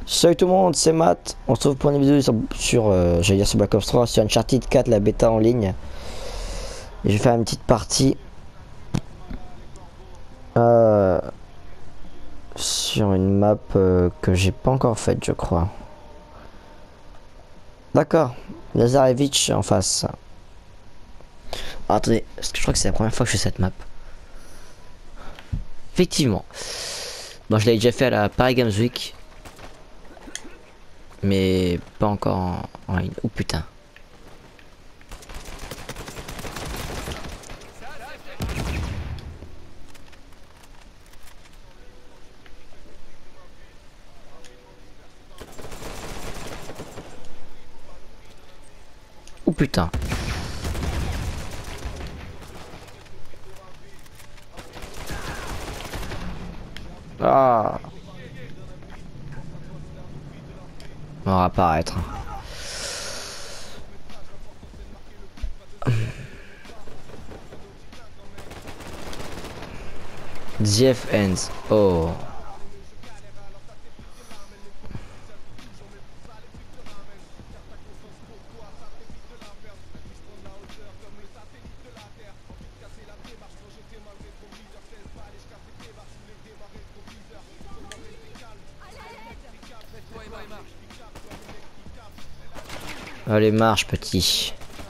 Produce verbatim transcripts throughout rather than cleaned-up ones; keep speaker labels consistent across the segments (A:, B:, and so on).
A: Salut tout le monde, c'est Matt. On se retrouve pour une vidéo sur, sur euh, j'allais dire sur Black Ops trois, sur Uncharted quatre, la bêta en ligne. Et je vais faire une petite partie euh, sur une map euh, que j'ai pas encore faite, je crois. D'accord, Lazarevich en face. Ah, attendez, parce que je crois que c'est la première fois que je fais cette map. Effectivement. Bon, je l'avais déjà fait à la Paris Games Week. Mais pas encore en, en ligne. Oh putain. Oh putain. Ah. On va apparaître. The F ends. Oh. Allez, marche, petit.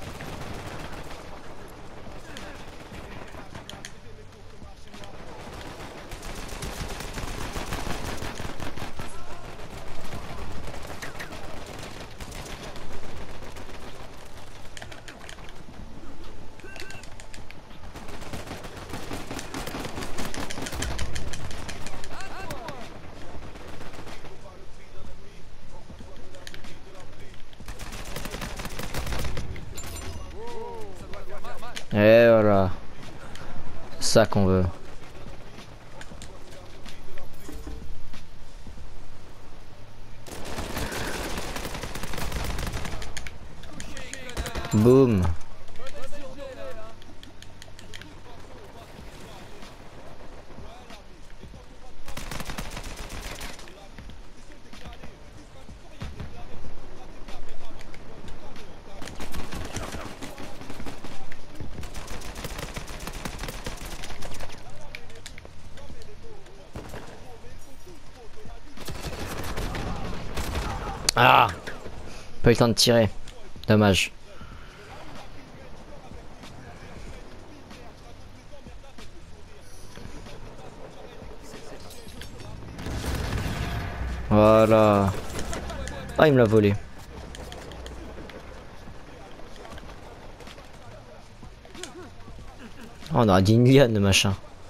A: Et voilà. C'est ça qu'on veut. Boum. Ah, pas eu le temps de tirer. Dommage. Voilà. Ah, il me l'a volé. Oh, on aura dit une liane de machin.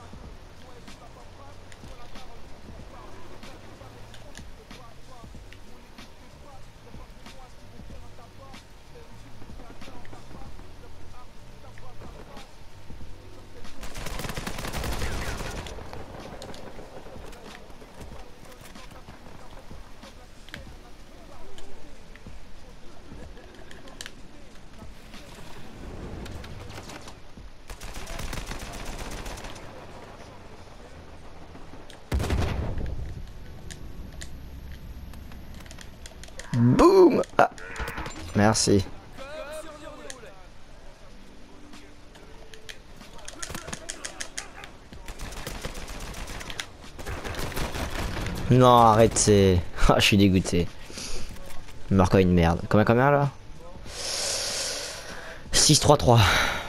A: Boum. Ah, merci. Non, arrête, c'est... Ah, je suis dégoûté. Il marque une merde. Combien, combien là? six trois trois.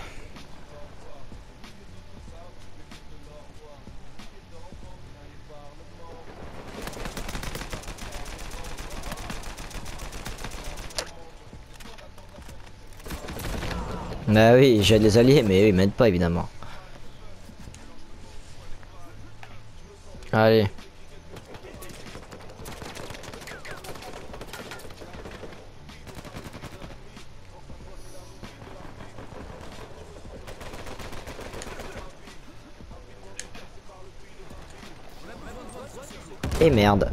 A: Bah oui, j'aide les alliés, mais eux ils m'aident pas évidemment. Allez. Et merde.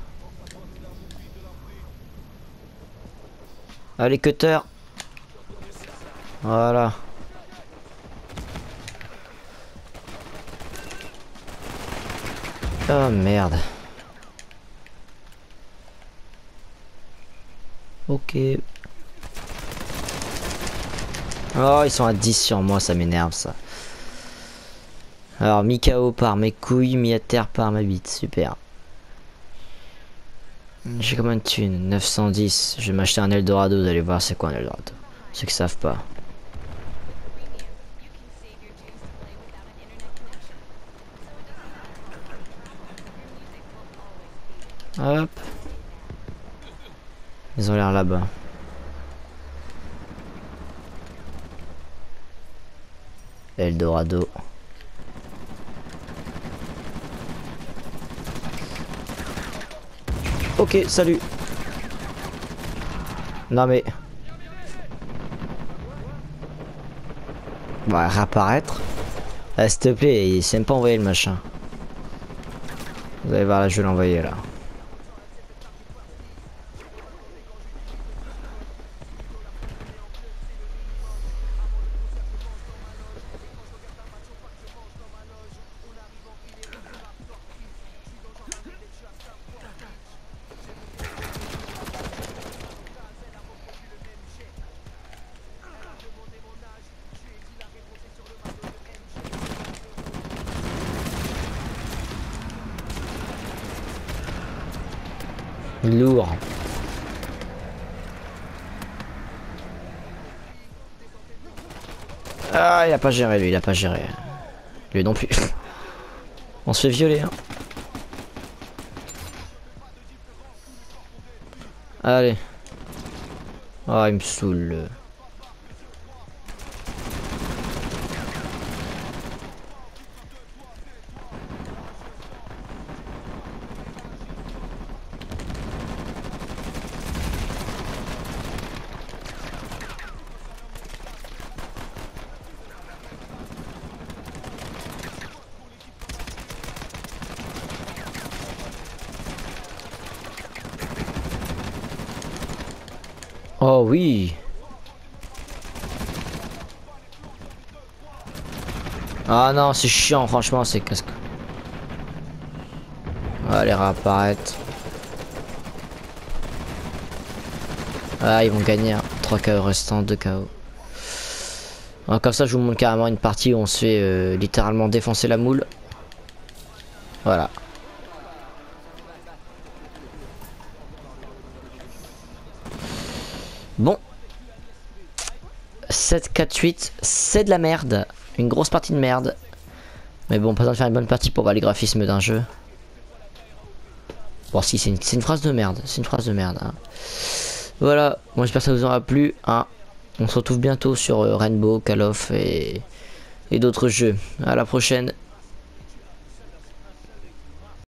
A: Allez, cutter. Voilà. Oh merde. Ok. Oh, ils sont à dix sur moi, ça m'énerve ça. Alors, mi K O par mes couilles, mi à terre par ma bite, super. J'ai combien de thunes? neuf cent dix. Je vais m'acheter un Eldorado, vous allez voir c'est quoi un Eldorado. Ceux qui savent pas. Hop. Ils ont l'air là-bas. Eldorado. Ok, salut. Non mais... Bah, réapparaître. Ah, s'il te plaît, il s'est même pas envoyé le machin. Vous allez voir là, je vais l'envoyer là. Lourd. Ah, il a pas géré lui, il a pas géré. Lui non plus. On se fait violer hein. Allez. Ah, il me saoule. Oh oui. Ah non, c'est chiant, franchement, c'est casque. Allez, réapparaître. Ah, ils vont gagner. Hein. trois K O restants, deux K O. Alors, comme ça, je vous montre carrément une partie où on se fait euh, littéralement défoncer la moule. Voilà. Bon. sept quatre huit, c'est de la merde. Une grosse partie de merde. Mais bon, pas besoin de faire une bonne partie pour voir les graphismes d'un jeu. Bon, si, c'est une, une phrase de merde. C'est une phrase de merde. Hein. Voilà. Moi, j'espère que ça vous aura plu. Hein. On se retrouve bientôt sur euh, Rainbow, Call of et, et d'autres jeux. À la prochaine.